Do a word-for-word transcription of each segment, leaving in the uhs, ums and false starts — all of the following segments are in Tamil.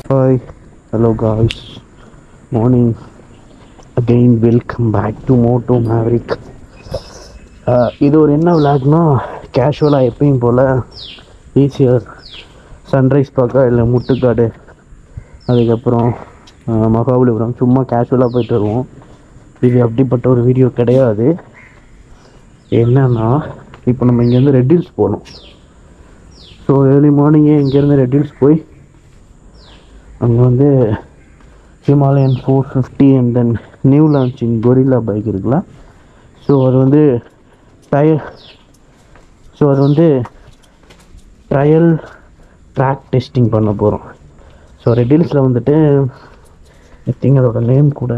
Hi, hello guys. Morning. Again, welcome back to Moto Maverick. Uh, இது ஒரு என்ன விளாக்னா கேஷுவலாக எப்பயும் போல் ஈஸியர் சன்ரைஸ் பார்க்க இல்லை முட்டுக்காடு அதுக்கப்புறம் மகாபலிபுரம் சும்மா கேஷுவலாக போயிட்டு வருவோம். இது அப்படிப்பட்ட ஒரு வீடியோ கிடையாது. என்னன்னா இப்போ நம்ம இங்கேருந்து ரெட் ஹில்ஸ் போகணும். ஸோ ஏர்லி மார்னிங்கே இங்கேருந்து ரெட் ஹில்ஸ் போய் அங்கே வந்து Himalayan four fifty and then new launching Guerrilla bike இருக்குல்ல. ஸோ அது வந்து டயர் ஸோ அது வந்து ட்ரையல் ட்ராக் டெஸ்டிங் பண்ண போகிறோம். ஸோ ரெட் ஹில்ஸில் வந்துட்டு ஐ திங்க் அதோட நேம் கூட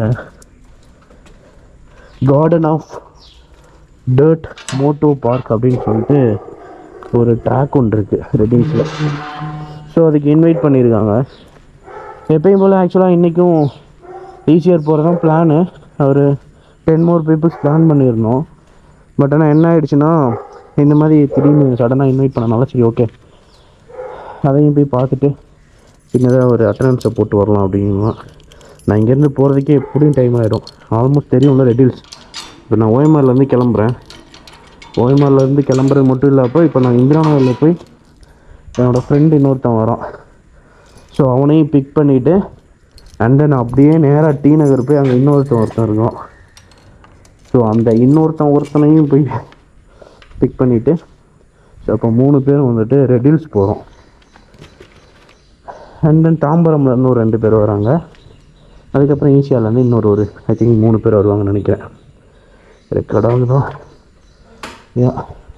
Garden of Dirt Moto Park அப்படின்னு சொல்லிட்டு ஒரு ட்ராக் ஒன்று இருக்குது ரெட் ஹில்ஸில். ஸோ அதுக்கு இன்வைட் பண்ணியிருக்காங்க. எப்பயும் போல் ஆக்சுவலாக இன்றைக்கும் ஈஸியர் போகிறது தான் பிளானு. ஒரு டென் மோர் பீப்புள்ஸ் பிளான் பண்ணியிருந்தோம். பட் ஆனால் என்ன ஆகிடுச்சுன்னா இந்த மாதிரி திடீர்னு சடனாக இன்வைட் பண்ணனால சரி ஓகே அதையும் போய் பார்த்துட்டு சின்னதாக ஒரு அட்டண்டன்ஸை போட்டு வரலாம் அப்படின்னா நான் இங்கேருந்து போகிறதுக்கே எப்படியும் டைம் ஆகிடும். ஆல்மோஸ்ட் தெரியும்ல ரெட் ஹில்ஸ். இப்போ நான் ஓஎம்ஆர்லேருந்து கிளம்புறேன். ஓஎம்ஆர்லேருந்து கிளம்புறது மட்டும் இல்லாமல் இப்போ நான் இந்திரா நகரில் போய் என்னோடய ஃப்ரெண்டு இன்னொருத்தன் வரான். ஸோ அவனையும் பிக் பண்ணிவிட்டு அண்ட் தென் அப்படியே நேராக டி நகர் போய் அங்கே இன்னொருத்தன் ஒருத்தன் இருக்கும். ஸோ அந்த இன்னொருத்தன் ஒருத்தனையும் போய் பிக் பண்ணிவிட்டு ஸோ அப்போ மூணு பேரும் வந்துட்டு ரெட் ஹில்ஸ் போகிறோம். அண்ட் தென் தாம்பரம்லேருந்து ஒரு ரெண்டு பேர் வராங்க. அதுக்கப்புறம் ஈசியாவிலேருந்து இன்னொரு ஒரு ஐ திங்க் மூணு பேர் வருவாங்கன்னு நினைக்கிறேன். ரெக்கார்டாக தான் யா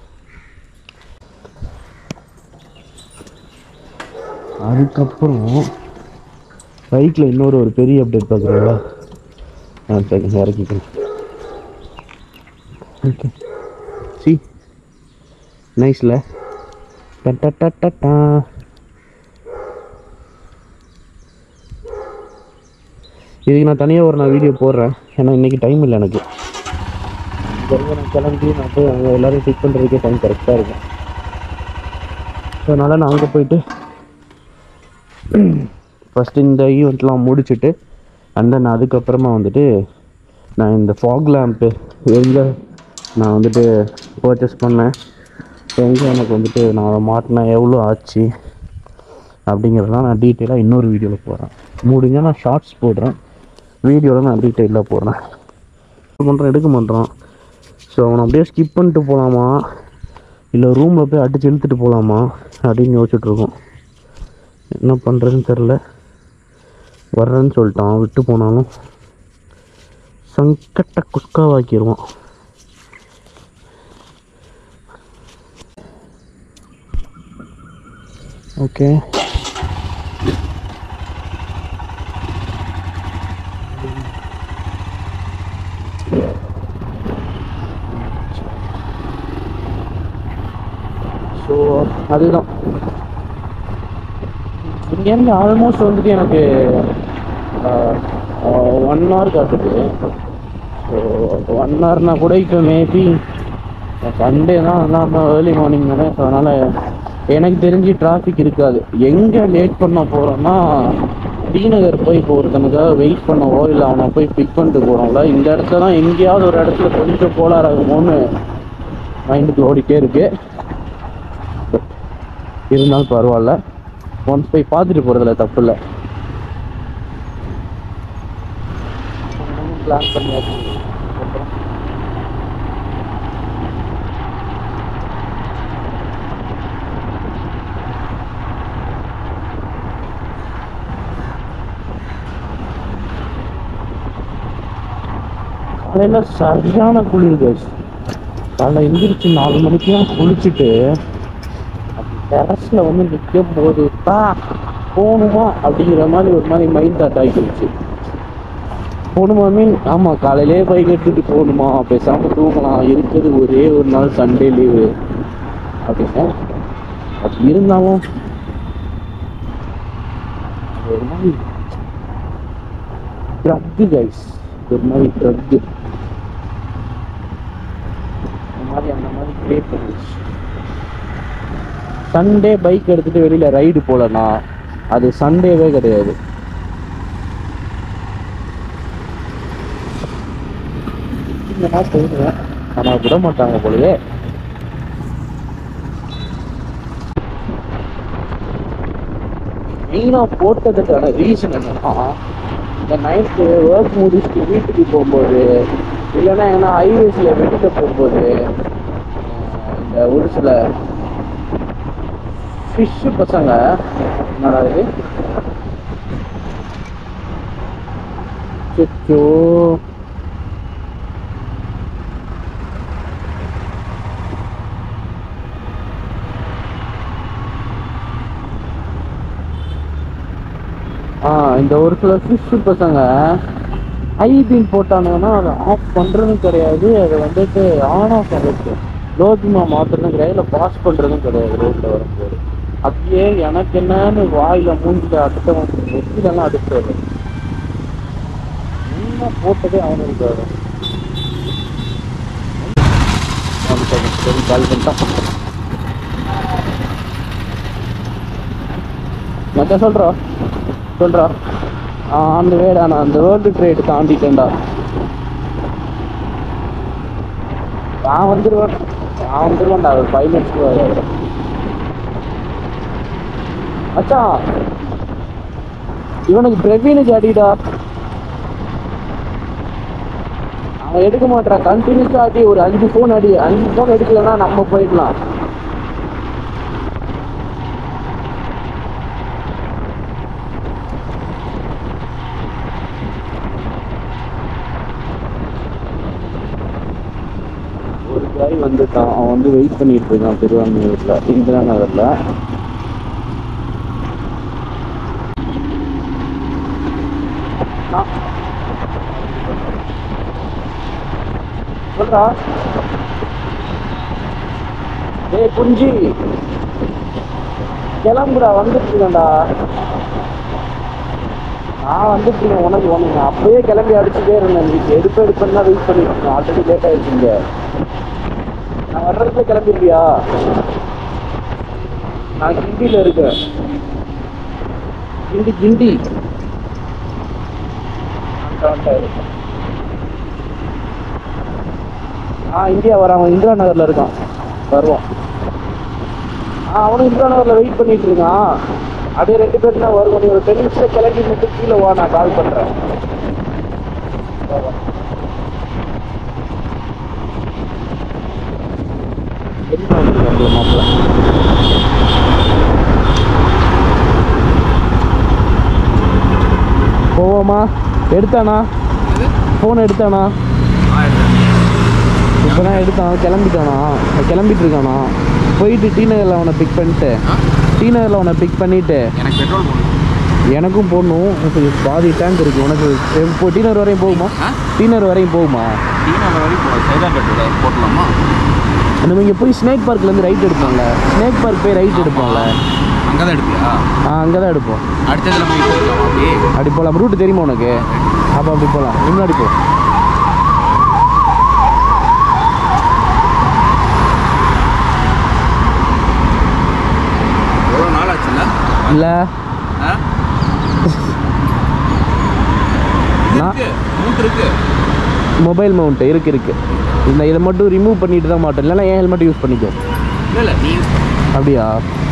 அதுக்கப்புறம் பைக்கில் இன்னொரு ஒரு பெரிய அப்டேட் பார்க்குறீங்களா? ஆ சரி இறக்கிக்கிறேன். ஓகே சி நைஸில் டட்டா இதுக்கு நான் தனியாக ஒரு நான் வீடியோ போடுறேன். ஏன்னா இன்றைக்கி டைம் இல்லை எனக்கு. இங்கே நான் கிளம்பி நான் போய் அங்கே எல்லோரும் பிக் பண்ணுறதுக்கே டைம் கரெக்டாக இருக்கும். ஸோ அதனால் நான் அங்கே போயிட்டு ஃபஸ்ட்டு இந்த ஈவெண்ட்லாம் முடிச்சுட்டு அண்ட் தென் அதுக்கப்புறமா வந்துட்டு நான் இந்த ஃபாக் லேம்ப்பு எங்கே நான் வந்துட்டு பர்ச்சேஸ் பண்ணேன், எங்கே எனக்கு வந்துட்டு நான் மாட்டினேன், எவ்வளோ ஆச்சு அப்படிங்கிறதெல்லாம் நான் டீட்டெயிலாக இன்னொரு வீடியோவில் போடுறேன். முடிஞ்சால் நான் ஷார்ட்ஸ் போடுறேன், வீடியோவில் நான் டீட்டெயிலாக போடுறேன். பண்ணுறேன் எடுக்க மாட்டேறான். ஸோ அவனை அப்படியே ஸ்கிப் பண்ணிட்டு போகலாமா இல்லை ரூமில் போய் அடித்து இழுத்துட்டு போகலாமா அப்படின்னு யோசிச்சுட்ருக்கோம். என்ன பண்ணுறதுன்னு தெரில. வர்றேன்னு சொல்லிட்டான். விட்டு போனாலும் சங்கட்ட குஸ்காவாக்கிடுவான். ஓகே ஸோ அதுதான் இங்கேருந்து ஆல்மோஸ்ட் வந்துட்டு எனக்கு ஒன் ஹவர் காட்டுது. ஸோ ஒன் ஹவர்னால் கூட இப்போ மேபி சண்டே தான் அதெல்லாம் ஏர்லி மார்னிங் தானே. ஸோ அதனால் எனக்கு தெரிஞ்சு டிராஃபிக் இருக்காது. எங்கே லேட் பண்ண போகிறோன்னா டி நகர் போய் இப்போ ஒருத்தனுக்காக வெயிட் பண்ணவோ இல்லை அவனை போய் பிக் பண்ணிட்டு போகிறோம்ல, இந்த இடத்துல தான் எங்கேயாவது ஒரு இடத்துல கொஞ்சம் கோளாறு ஆகுமோன்னு மைண்டுக்கு ஓடிட்டே இருக்கு. இருந்தாலும் பரவாயில்ல, ஒன்ஸ் போய் பார்த்துட்டு போகிறதுல தப்பு இல்லை. பிளான் பண்ணியாச்சு. காலையில் சரியான குளிர் கேஸ். காலையில் எந்திரிச்சு நாலு மணிக்கெலாம் குளிச்சுட்டு டெரஸில் வந்து நிற்கும் போது தான் போகணுமா அப்படிங்கிற மாதிரி ஒரு மாதிரி மைண்ட் தாட் ஆகிடுச்சு. போகணுமா மீன் ஆமாம் காலையிலே பைக் எடுத்துகிட்டு போகணுமா, பேசாமல் தூங்கலாம், இருக்கிறது ஒரே ஒரு நாள் சண்டே லீவு அப்படின்னு. அது இருந்தாலும் ஒரு மாதிரி ட்ரக்கு கைஸ், ஒரு மாதிரி ட்ரக்கு அந்த மாதிரி அந்த மாதிரி கிரியேட் பண்ணிடுச்சு. சண்டே பைக் எடுத்துகிட்டு வெளியில் ரைடு போகலன்னா அது சண்டேவே கிடையாது. ஆனால் விட மாட்டாங்க போலயே. மெயினாக போட்டதுக்கான ரீசன் என்னன்னா, இந்த நைட்டு ஒர்க் முடிச்சுட்டு வீட்டுக்கு போகும்போது, இல்லைன்னா ஏன்னா ஹைவேஸில் வெளியில் போகும்போது, இந்த ஒரு சில ஃபிஷ்ஷு பசங்க என்னடா இது சொச்சோ ஆ இந்த ஒரு சில ஃபிஷ் பசங்க ஐபீன் போட்டானுங்கன்னா அதை ஆஃப் பண்ணுறதும் கிடையாது, அதை வந்துட்டு ஆன் ஆஃப் ஆகிடுச்சு, லோபிமா மாற்றுறதும் கிடையாது, இல்லை பாஸ் பண்ணுறதும் கிடையாது. ரோட்டில் வரும்போது அப்படியே எனக்கு என்னன்னு வாயில் மூஞ்சில அடுத்தவன் வெற்றிலெல்லாம் அடுத்து வரும். என்ன போட்டதே அவனுக்கு வரும். சரி கால் பண்ணிட்டான். மற்ற சொல்கிறோம் சொல்கிறா அந்த வேடா, நான் அந்த வேர்ல்டு ட்ரேட் தாண்டிட்டேன்டா. நான் வந்துடுவேன் நான் வந்துடுவேன்டா ஒரு ஃபைவ் மினிட்ஸ்க்கு வர. அச்சா இவனுக்கு பிரவீனுக்கு அடிடா, அவன் எடுக்க மாட்டான். கண்டினியூஸாக அடி, ஒரு அஞ்சு ஃபோன் அடி, அஞ்சு ஃபோன் எடுக்கலன்னா நம்ம போயிடலாம். ஒரு காய் வந்துட்டான், அவன் வந்து வெயிட் பண்ணிட்டு இருக்கான் திருவான்மையூர்ல, இந்திரா நகர்ல. சொல்றா ஏய் குஞ்சி கிளம்புடா, வந்துட்டு இருக்கேன்டா. நான் வந்துட்டு இருக்கேன். உனக்கு ஒன்று அப்பயே கிளம்பி அடிச்சுட்டே இருந்தேன். நீ எடுப்பு எடுப்பேன்னா வெயிட் பண்ணிட்டு இருக்கேன். ஆல்ரெடி லேட் ஆயிடுச்சுங்க. நான் வர்றதுக்குள்ள கிளம்பிடுவியா? நான் கிண்டியில் இருக்கேன். கிண்டி கிண்டி ஆ இந்தியா வர, அவன் இந்திரா நகரில் இருக்கான், வருவான். ஆ அவனும் இந்திரா நகரில் வெயிட் பண்ணிட்டு இருக்கான். அப்படியே ரெண்டு பேரும் தான் வருவோம். நீ ஒரு டென் நிமிஷம் கிளம்பி மட்டும் கீழே வா, நான் கால் பண்ணுறேன். என்ன மாப்பிள்ள போவோமா? எடுத்தானா ஃபோன்? எடுத்தானா? இப்போ தான் எடுத்தான். கிளம்பிட்டானா? கிளம்பிட்டு இருக்கானா? போயிட்டு டி நகரில் அவனை பிக் பண்ணிட்டு டி நகரில் அவனை பிக் பண்ணிவிட்டு எனக்கு பெட்ரோல் போடணும். எனக்கும் போடணும். இப்போ பாதி டேங்க் இருக்குது உனக்கு. இப்போ டி நகர் வரையும் போகுமா? டி நகர் வரையும் போகுமா? டி நகர் வரையும் போட்டலாமா? நம்ம இங்கே போய் ஸ்னேக் பார்க்லேருந்து ரைட் எடுப்போம்ல, ஸ்னேக் பார்க் போய் ரைட் எடுப்போம்ல, அங்கே தான் எடுப்பியா? ஆ அங்கே தான் எடுப்போம். அடுத்ததில் போய் போகலாம். அப்படி அப்படி போகலாம். ரூட்டு தெரியுமா உனக்கு? அப்போ அப்படி போகலாம். முன்னாடி போ. எவ்வளோ நாள் ஆச்சுல்ல? இல்லை மொபைல் மவுண்ட் இருக்கு இருக்கு. இந்த இதை மட்டும் ரிமூவ் பண்ணிட்டு தான் மாட்டேன், இல்லைன்னா என் ஹெல்மெட் யூஸ் பண்ணிக்கோ. இல்லை நீ அப்படியா?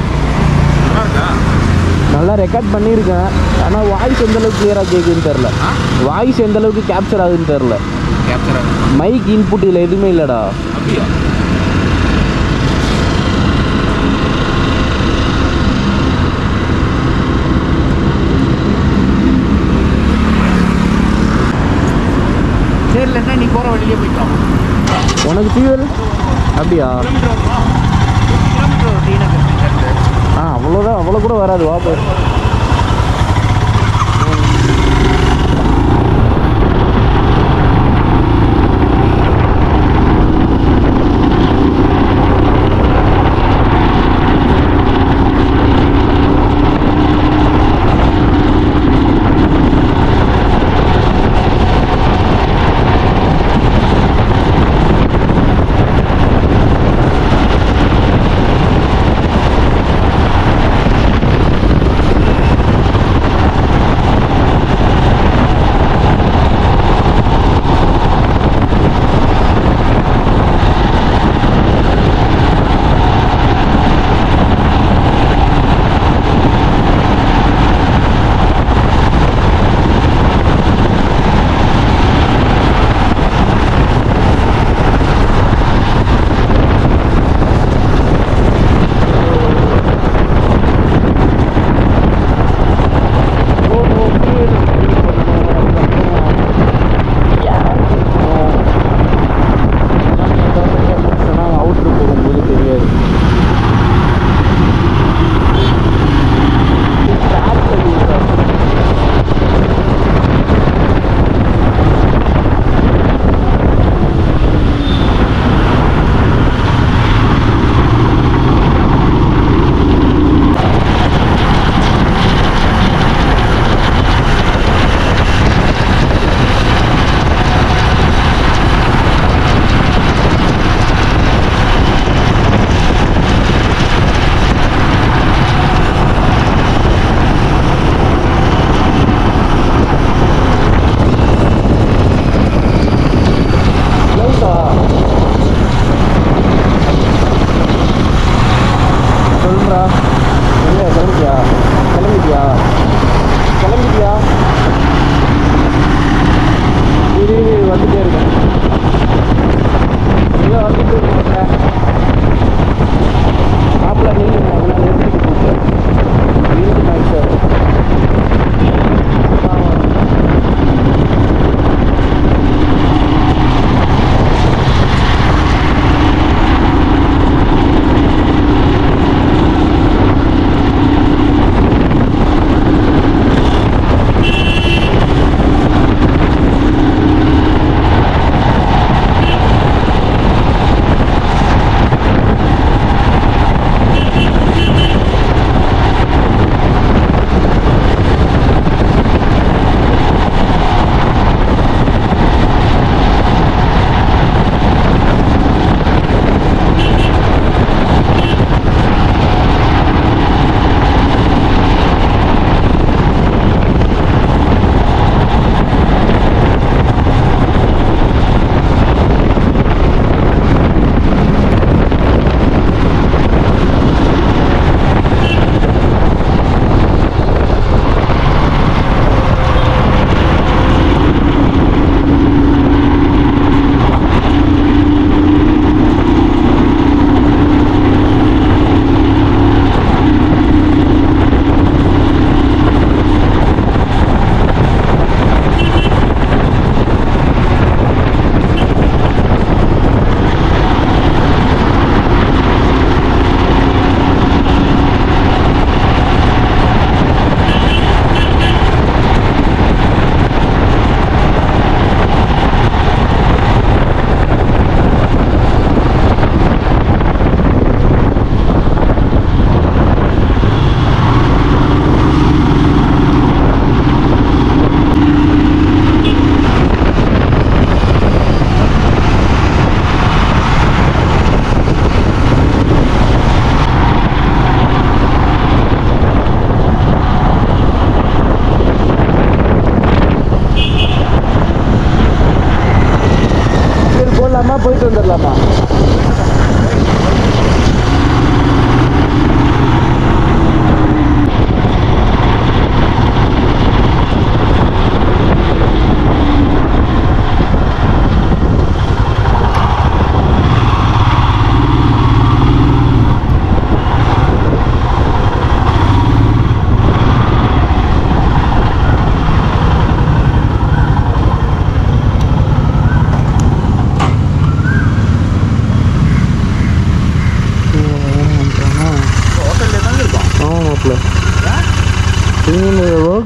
நல்லா ரெக்கார்ட் பண்ணியிருக்கேன். ஆனால் வாய்ஸ் எந்தளவுக்கு கிளியராக கேட்குதுன்னு தெரில. வாய்ஸ் எந்தளவுக்கு கேப்சர் ஆகுதுன்னு தெரில. கேப்சர் ஆகுது. மைக் இன்புட் இதில் எதுவுமே இல்லைடா. அப்படியா? சரி இல்லைன்னா நீ போகிற வழியிலே போய்க்கலாம். உனக்கு ஃபியூவல் அப்படியா? ஆ அவ்வளோதான், அவ்வளோ கூட வராது. வா போய்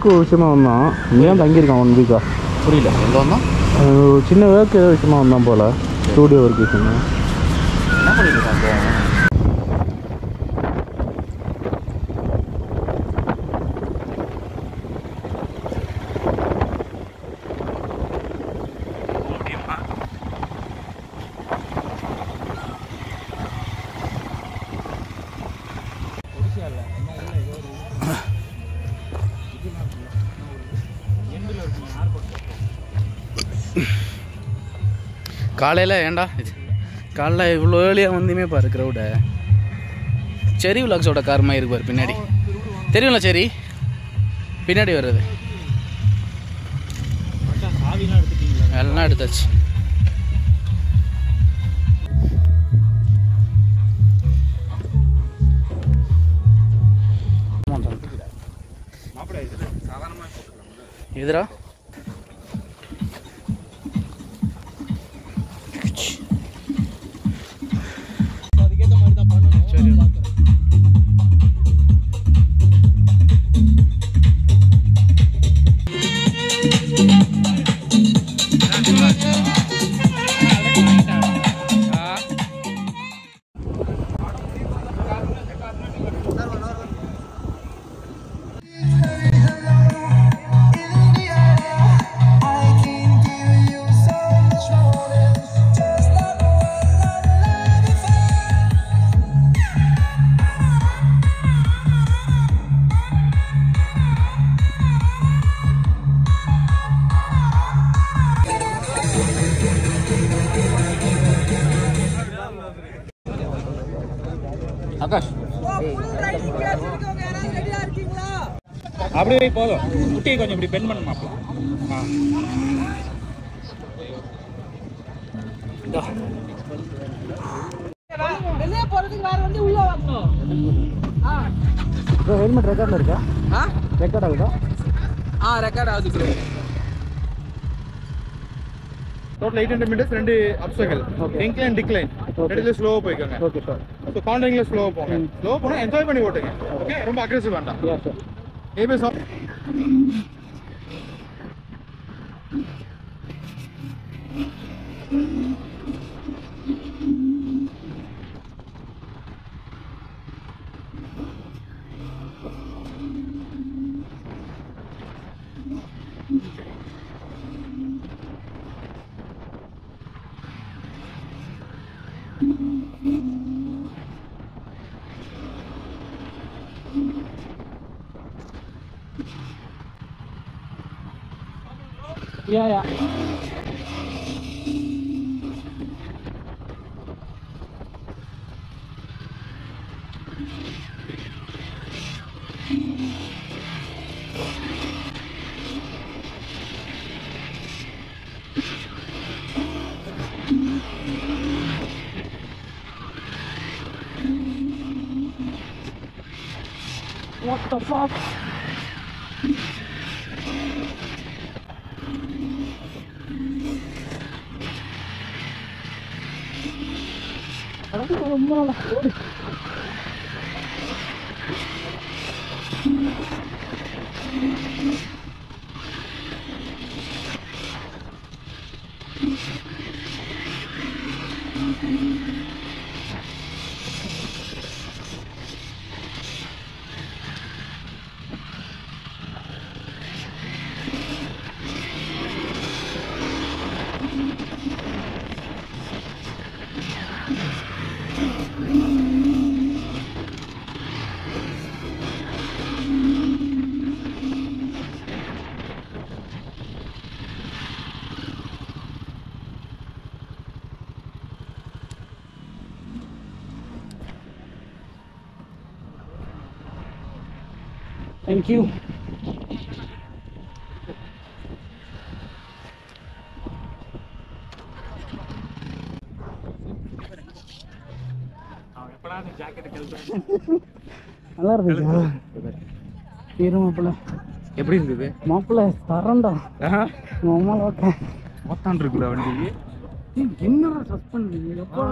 ஒர்க்கு விஷயமா வந்தான். இங்கே தான் தங்கியிருக்கான் ஒன் வீக்கா. புரியல, எங்கே வந்தான்? சின்ன ஒர்க் ஏதோ விஷயமா வந்தான் போல், ஸ்டூடியோ ஒர்க் விஷயமா. என்ன பண்ணிட்டு இருக்கான்? காலையில் ஏண்டா இது காலைல இவ்வளோ ஏர்லியாக வந்துமே பாரு க்ரௌடை. செரி விலாக்ஸோட கார் மாதிரி இருக்கு பாரு பின்னாடி. தெரியும்ல செரி பின்னாடி வர்றது. எல்லாம் எடுத்தாச்சு. எதிரா ஆகாஷ் அப்படியே போதும். குட்டியை கொஞ்சம் இப்படி பெண்ட் பண்ண மாப்போம். வெளியே போறதுக்கு வேற வந்து உள்ள வரணும். ஹெல்மெட் ரெக்கார்டில் இருக்கா? ஆ ரெக்கார்ட் ஆகுதா? ஆ ரெக்கார்ட் ஆகுது bro. Total eight hundred meters, ரெண்டு அப்சைக்கிள், இன்க்ளைன் டிக்ளைன், ரெண்டுல ஸ்லோவாக போய்க்கோங்க. Okay sir. ஸோ கார்னரிங்கில் ஸ்லோவாக போங்க. ஸ்லோவாக போனால் என்ஜாய் பண்ணி ஓட்டுங்க. ஓகே, ரொம்ப அக்ரெசிவ் வேண்டாம். ABS off. Yeah, yeah. What the fuck? Thank you. நல்லா இருந்துச்சு. தீர மாப்பிள்ள எப்படி இருந்தது? மாப்பிள்ள தரண்டா மாமா ஓகே மொத்தான் இருக்குல்ல வண்டி. என்னடா ட்ரஸ்ட் பண்ணுவீங்க எப்பா?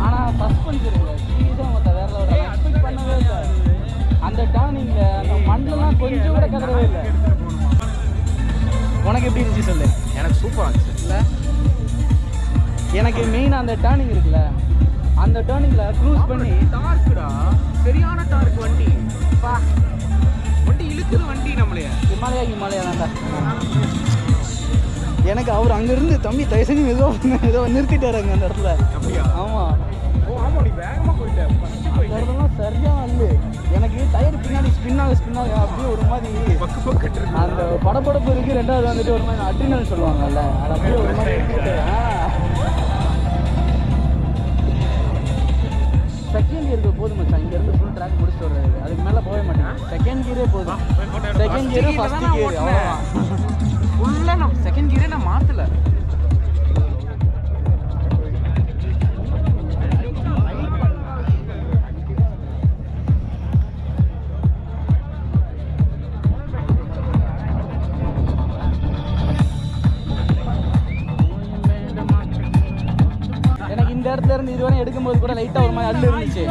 ஆனால் சஸ்பென்ஸ் இருக்குல்ல சீரியஸாக மற்ற வேற லெவலில் எக்ஸ்பெக்ட் பண்ணவே இல்லை. அந்த டேர்னிங்கில் அந்த மண்ணெல்லாம் கொஞ்சம் கூட கதறவே இல்லை. உனக்கு எப்படி இருந்துச்சு சொல்லு? எனக்கு சூப்பராக இருந்துச்சு இல்லை எனக்கு மெயினாக அந்த டேர்னிங் இருக்குல்ல, அந்த டேர்னிங்கில் க்ரூஸ் பண்ணி டார்க்குடா, சரியான டார்க் வண்டி. பா வண்டி இழுக்குது வண்டி நம்மளைய. ஹிமாலயா ஹிமாலயா தான்டா. எனக்கு அவர் அங்கேருந்து தம்பி தயவு செஞ்சு ஏதோ ஏதோ நிறுத்திட்டாரு அங்கே அந்த இடத்துல. அப்படியா? ஆமாம். ஓ ஆமாம், நீ வேகமாக போயிட்ட. அந்த இடத்துலாம் சரியாக அல்லு. எனக்கு டயர் பின்னாடி ஸ்பின்னாக ஸ்பின்னாக அப்படியே ஒரு மாதிரி பக்கு பக்கட்டு இருக்கு. அந்த படப்படப்பு இருக்குது. ரெண்டாவது வந்துட்டு ஒரு மாதிரி அட்ரினல் சொல்லுவாங்கல்ல, அது அப்படியே ஒரு மாதிரி இருக்குது. செகண்ட் கியருக்கு போதும் மச்சான். இங்கேருந்து ஃபுல் ட்ராக் முடிச்சுட்டு வர்றது, அதுக்கு மேலே போக மாட்டேன். செகண்ட் கியரே போதும். செகண்ட் கியரு ஃபஸ்ட் கியர் அவ்வளோதான். ஃபுல்லாக நான் செகண்ட் கியரே நான் மாற்றலை. எனக்கு இந்த இடத்துல இருந்து இதுவரை எடுக்கும்போது கூட லைட்டாக ஒரு மாதிரி அள்ளு இருந்துச்சு.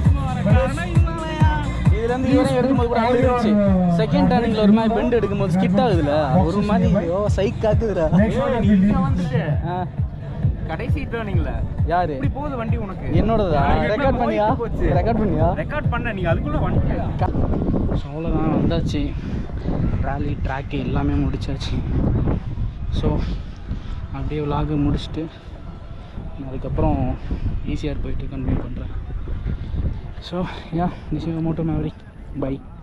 இதுலேருந்து இதுவரை எடுக்கும்போது கூட அள்ளு இருந்துச்சு. செகண்ட் டர்னிங்கில் ஒரு மாதிரி பெண்ட் எடுக்கும்போது ஸ்கிட் ஆகுதுல, ஒரு மாதிரி ஐயோ சைக் காக்குதுடா. ஆ கடைசி டர்னிங்ல யாரு இப்படி போகுது வண்டி உனக்கு? என்னோடதா? ரெக்கார்ட் பண்ணியா? ரெக்கார்ட் பண்ணியா? ரெக்கார்ட் பண்ண நீ அதுக்குள்ள வண்டி. ஸோ அவ்வளோதான், வந்தாச்சு. ட்ராலி ட்ராக்கு எல்லாமே முடிச்சாச்சு. ஸோ அப்படியே விலாகு முடிச்சுட்டு அதுக்கப்புறம் ஈஸியாக போயிட்டு கன்டினியூ பண்ணுறேன். So yeah, this is Moto Maverick. By.